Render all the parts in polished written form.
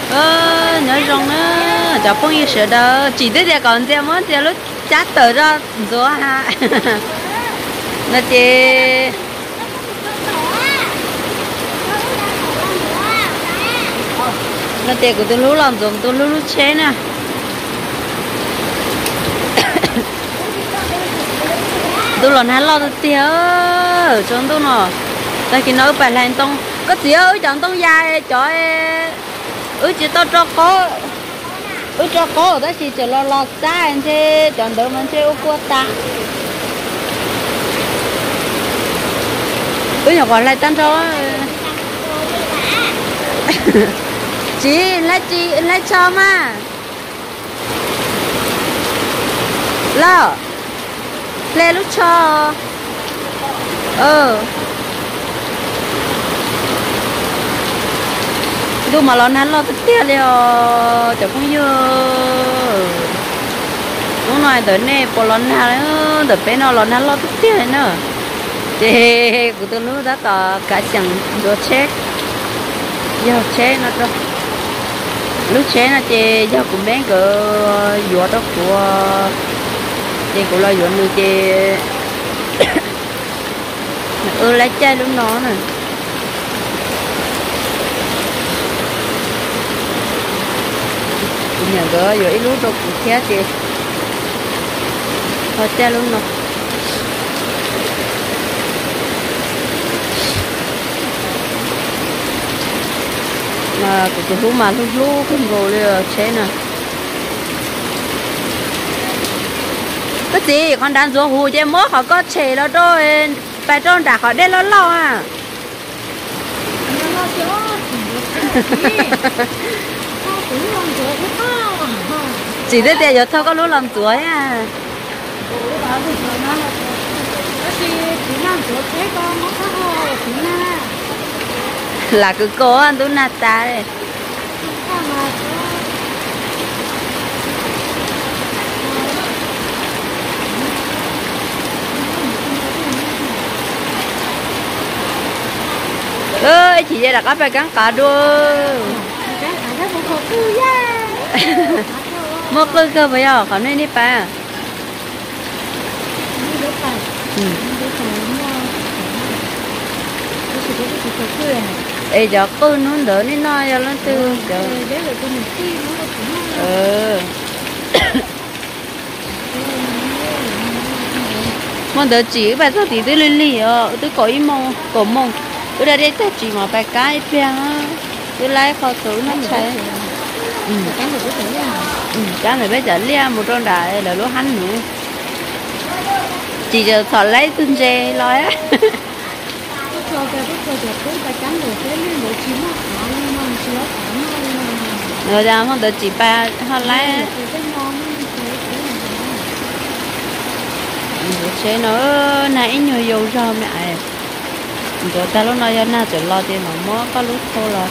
nhớ rong nữa cháu không yêu sợ đâu chỉ tới giờ còn giờ mới giờ lúc chát tới ra rồi ha nó chị nó chị của tôi lú làm dùng tôi lú chế nè tôi lần hai lo tôi tiêu cho tôi nè tại khi nói bài làm tông có gì ơi chọn tông dài cho chỉ tao cho có cho có ở đó chỉ lo xa anh chứ chọn đỡ mình chơi ô qua ta nhỏ còn lại tan cho chị lấy cho mà lo lên lúc cho dù mà lo tất tiếc liền chẳng không như muốn nói tới này bỏ lo nán nữa tới bên nó lo tất tiếc nữa thì của tôi lúc đó tao cả chẳng đồ chết giờ chết nó cho lúc chết nó chơi giờ cũng bé cỡ vừa đó của chị cũng lo vừa nuôi chơi lấy chơi lúc nó này nhà gỡ vừa ít lúc đâu cũng chết chị thôi chơi lúc nó mà cái lú mà lú không rồi liền chế nè cái gì con đang rùa hù chứ mốt họ có chế nó rồi bài tròn đã họ đen lo à chỉ để để cho thôi có lú làm chuối à là cứ cố anh tôi nạt ta đấy ơi chị vậy là có phải cắn cả đua một cơ cơ bây giờ còn nên đi pa ê giờ cô nó đỡ nên nói cho nó tư mà đỡ chỉ bài sao thì tôi lên lì tôi có ý mong có mong tôi đã đi tới chỉ mà bài cái bèn tôi lấy kho tủ nó cháy cái này bây giờ lia một con đại là lúa hành nữa chỉ giờ thọ lấy tương dê nói á rồi ra không được chỉ ba họ lấy chế nó nãy nhiều dầu rau mẹ rồi ta lúc nói cho na chỉ lo tiền mà mó có lúc thô lo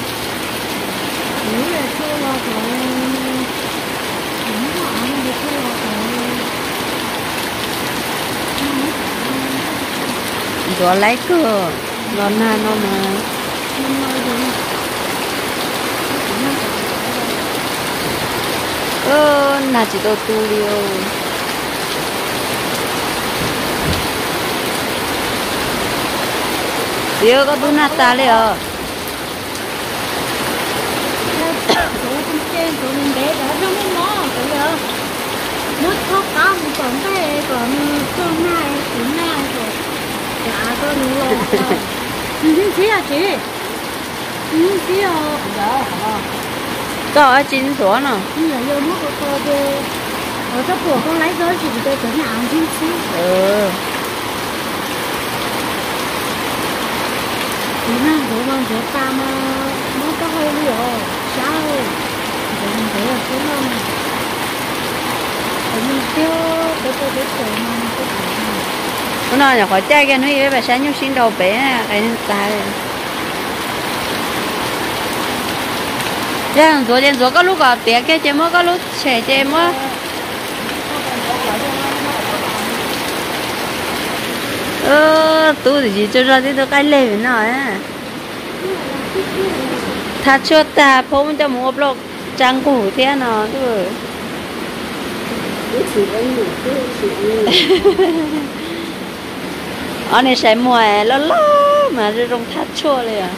rồi lấy cửa lo na nó mà na chỉ đồ tu liêu Dia có bún nata liền nước thuốc có một còn cái còn cơm này cũng này rồi dạ có đủ rồi chín xí à chị chín xí à dạ có ở chín số nè giờ vô nước của cô đi ở trong của con lấy rồi thì tôi tưởng nào chín xí chị năng của con sẽ ta mà nó có hơi nhiều sao rồi mình thấy là cái non mình chưa tôi chờ mà nó nói là khỏi chơi cái nuôi với sáng nhúc xin đầu bé cái ta ra rồi đến rồi có lúc có bé cái chơi mới có lúc trẻ chơi mới tôi thì chỉ cho ra thì tôi cái lề với nó á thà chốt ta phong cho mua blog trang cũ thế nào thôi anh này sẽ mua lo mà rồi trong thắt chuaเลยà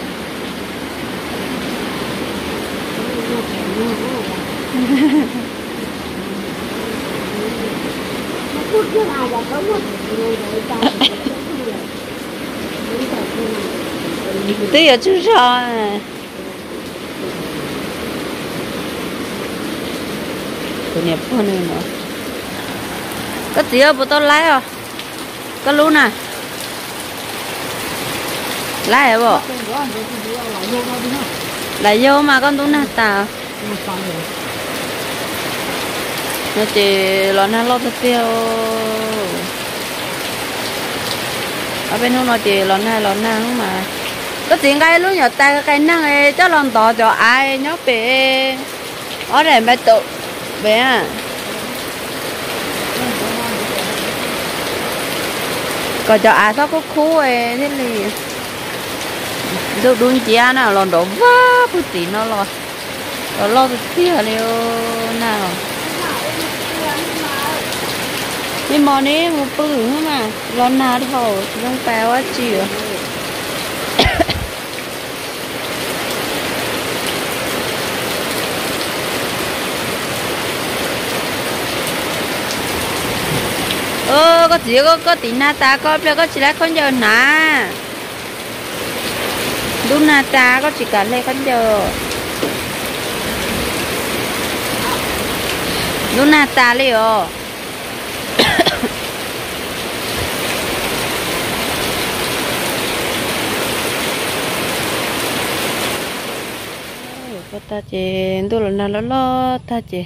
对呀，就是啊。tụi nhập hơn nữa có tía bữa tao lái à có luôn à lái à bộ lại vô mà con tụi nát tao nó chỉ lo na lo tiêu ở bên nó chỉ lo na không mà có tiền cái lúc nhỏ tay cái năng ấy cho lòng tỏ cho ai nhớ bé ở đây mấy tụ bé à còn cho ai sao có khu ấy thế thì được đun chia nào lòng đổ vá bút tí nó lo được kia liệu nào nhưng mà này một bự mà lo nào thôi không phải quá chịu có gì có tí na ta có bây chỉ lấy con giờ nà đúng na ta có chỉ cả lấy con giờ đúng na ta lấy rồi có ta chỉ tôi là na lo ta chỉ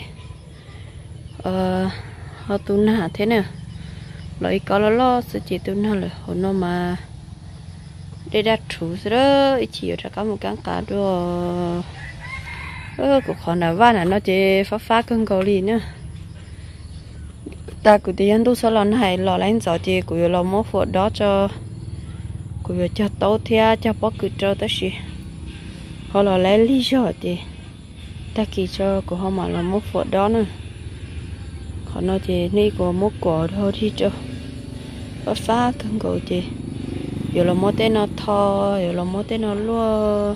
họ tu na thế nào lấy có lo sự chỉ tu na rồi họ nó mà để đặt chủ đó chỉ ở cả một cái cá đồ của họ là van là nó chỉ phá cơn cầu lì nữa ta cứ đi ăn tu sao lần này lò lấy giỏ chỉ cứ lò mua phụ đó cho cứ cho tàu thea cho bóc cứ cho tới gì họ lò lấy lý do thì ta kỳ cho của họ mà là mua phụ đó nữa họ nói chỉ ní của mua quả thôi thì cho phá cơn cầu chỉ giờ là mua tên nó thò giờ là mua tên nó lúa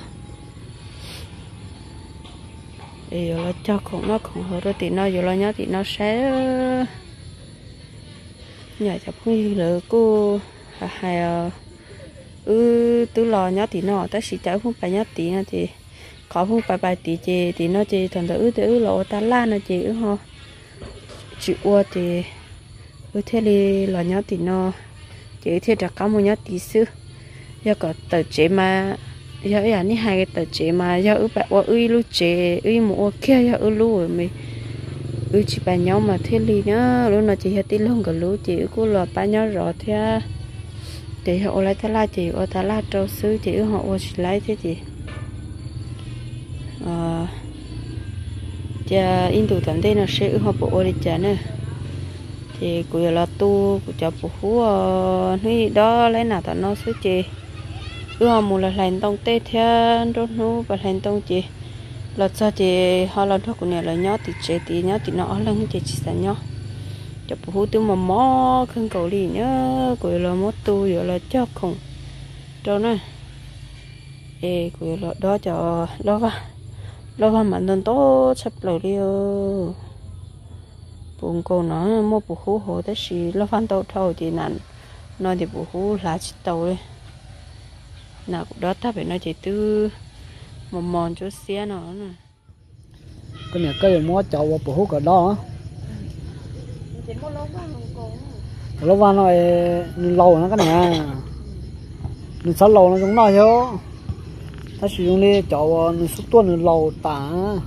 giờ là cho con nó còn hơn rồi thì nó giờ là nhớ thì nó sẽ nhà chập như là cô hay từ lò nhớ thì nó ta chỉ cháu không phải nhớ tí nữa thì có không phải bài tí chê thì nó chê thằng từ lò ta la nó chê ho chịu qua thì thế thì lò nhớ thì nó chỉ thế là có một nhát tí xíu, giờ có tờ chế mà giờ ấy ní hai cái tờ chế mà giờ ở bạn ở lu chế ở một kia giờ ở lu rồi mình chỉ bạn nhau mà thế li nữa lúc nào chỉ hết tí lông cái lu chỉ có là bạn nhau rõ thế thì họ lấy thế là chỉ ở thế là trâu xứ chỉ họ chỉ lấy thế chỉ giờ in tụ tận đây nó sẽ họ bộ đi chả nữa thì cụ là tu cụ cho phụ phú nuôi đó lấy nào tao nó xứ chị một là làm tông tê theo đốt nú và làm tông chị là sao chị họ làm thôi cụ này là nhớ thì nó lên chị chỉ là nhớ cho phụ phú tiêu mà mó khăn cầu đi nhớ cụ là mó tu rồi là cho không cho nó cụ là đó cho đó vào mạnh đơn tốt sắp lại đi bụng cô nó mua bù hú hồ tới xí nó phan tàu thầu thì nản nói thì bù hú là chỉ tàu đấy nào cũng đó ta phải nói chỉ tư một mòn chỗ xe nó nè cái này cây mua chậu và bù hú cả đó lâu vào nó lâu nó cái này mình sáu lâu nó giống nó chứ ta sử dụng đi chậu nó xuất tuần lâu tả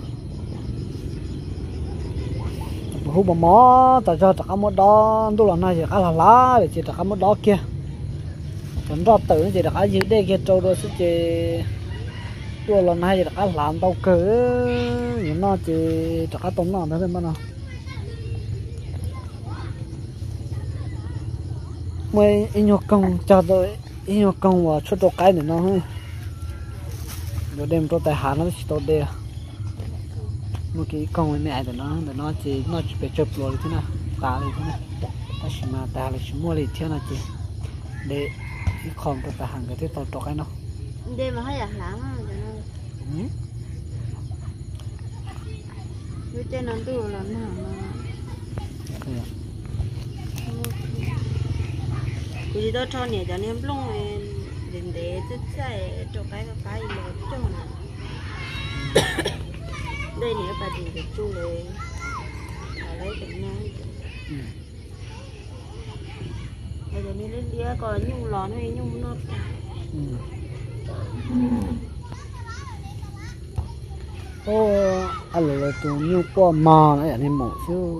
hú bò mó tại cho tất một đó tôi làm này chỉ khá là lá để chỉ tất một đó kia còn rõ tự chỉ tất giữ đây kia trâu đôi số chỉ tôi làm này chỉ tất làm tàu cỡ những nó chỉ tất tốn nào thế mà nào mới in nhọc công cho tôi in nhọc công và xuất đồ cái để nó rồi đem cho tài hà nó chỉ tốt đây một cái con với mẹ để nó chỉ phải chụp rồi thế nào ta đi thế nào ta chỉ mà ta là chỉ mua đi thế nào chị để cái con cho tài hàng cái thế tốt cái nó đây mà hay là lắm á cái trên nó tu là nó thì đó cho nhẹ cho nên lông đến để rất dễ cho cái lớn cho nó đây nếu bà thì được chungเลยlấy tỉnh nha bây giờ nên lên đĩa còn nhung lón hay nhung nót ô anh là tụi nhung qua mò này nên mổ chứ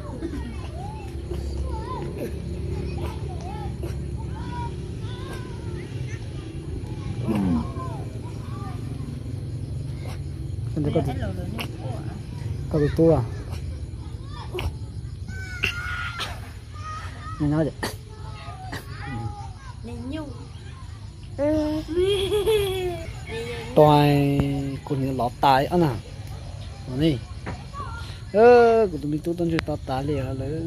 có cái tua nên nói vậy nên nhung toàn con người lọt tai anh à này của tụi mình tu tôn chơi tao liền là lấy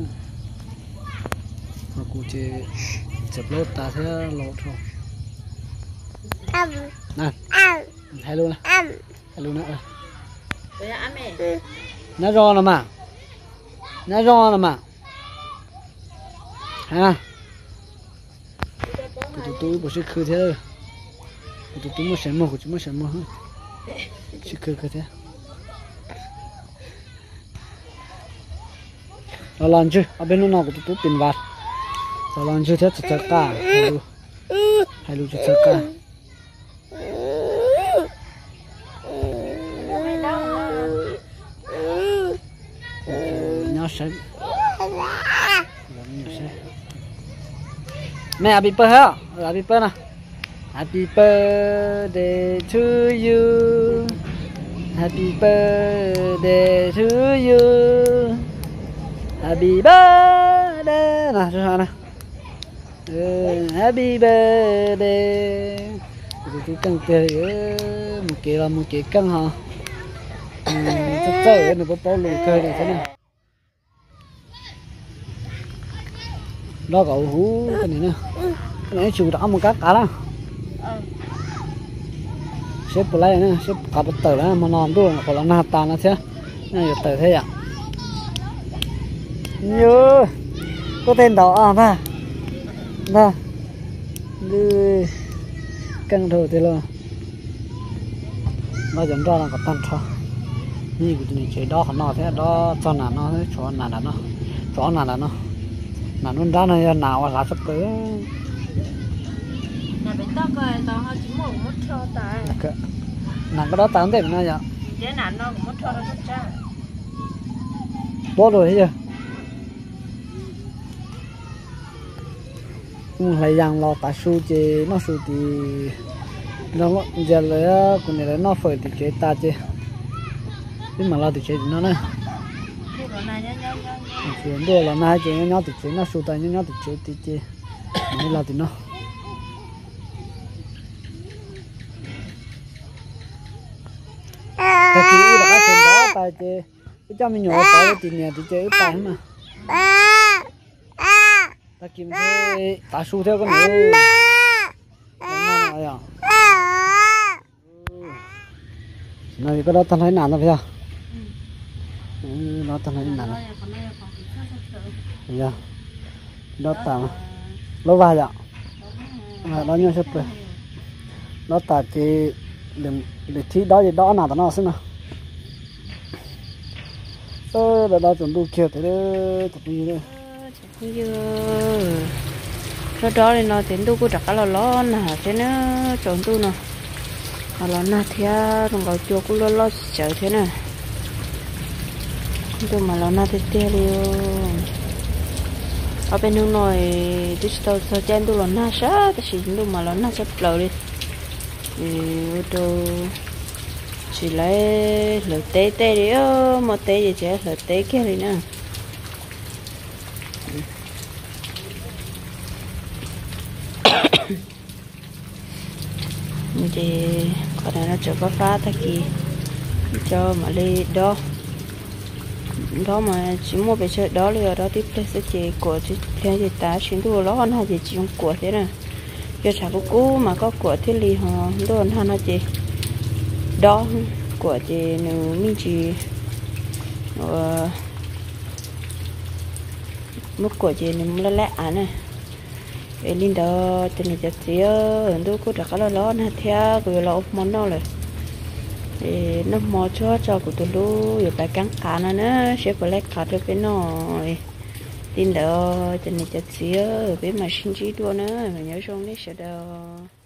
mà cụ chơi chụp lót ta thế lót thôi nè hello nè hello nè nó ro nè mà ha tụi bố sẽ khơi thế tụi mua sắm của chúng mua sắm hơn sẽ khơi thế nó làm chứ ở bên nó nào của tụi tiền vặt nó làm chứ thế chắc cả hay lu chắc cả nó sẽ mẹ happy birthday hả? Happy birthday nè. Happy birthday to you. Happy birthday to you. Happy birthday nè, cho nè. Happy birthday. Tôi căng tê một cái căng hả? Chắc chắn nó có bao lù cây này thế này. Đó cậu hú cái này nè, cái này chịu đã một cát cá đó, xếp lại nè, xếp cả một tờ đó mà non luôn, còn là nát tan nó thế, này giờ tờ thế à, nhớ, có tên đó à ba, ba, đi, căng thử thế luôn, nó dẫn ra là có tan cho, như cái này chơi đó nó thế, đó cho nào nó thế, cho nào là nó. Mà nó ra này nào là sắp tới là bị tao coi tao họ chỉ muốn mất cho ta nặng cái đó tám đẹp nữa vậy thế nào nó cũng mất cho nó rất cha bó rồi thế chưa lại rằng lo tại su chứ nó su thì nó giờ lấy con này nó phải thì chế ta chứ nhưng mà lo thì chế nó nè chuyện đó là nay chuyện nhau thì chuyện nó sưu tay nhau thì chuyện thì chơi mới là thì nó ta chỉ là cái chuyện đó tay chơi cái cho mình nhỏ tay thì nè thì chơi tay mà ta kiếm thế ta sưu theo con này này cái đó ta thấy nào nó phải không nó ta thấy nào dạ đó tao lâu vài ạ đó nhau sắp rồi đó ta chỉ để thi đó gì đó nào đó nó xem nào đó chuẩn bị kia thế đấy tập gì đấy cái đó thì nó tiền tu cũng đặt cái lò nè thế nó chọn tu nè lò nè thì nó gọi chua cũng lo sợ thế nè tôi mà lò nè thì tê luôn ở bên nước nồi tôi cho chen tôi lò nè sát thì tôi mà lò nè sắp lầu đi tôi chỉ lấy lợn té đi một té gì chứ lợn té kia đi nè thì còn này nó chưa có phá ta kì cho mà đi đó đó mà chỉ mua về chơi đó liền đó tiếp theo sẽ chỉ của chỉ theo gì ta chuyển đồ đó anh hay chỉ dùng của thế này giờ chả có cũ mà có của thế li họ đồ anh nó chỉ đó của chị nữ mình chỉ mức của chị nữ lẽ này để linh đó cho nên chắc gì ở đâu có được cái lo nè theo rồi lo món đó rồi thì nó mò cho của tôi luôn rồi phải cắn cá nữa sẽ phải lấy cá được cái nó tin đó cho nên chắc gì ở bên mà sinh trí đua nữa mà nhớ xong đấy sẽ đâu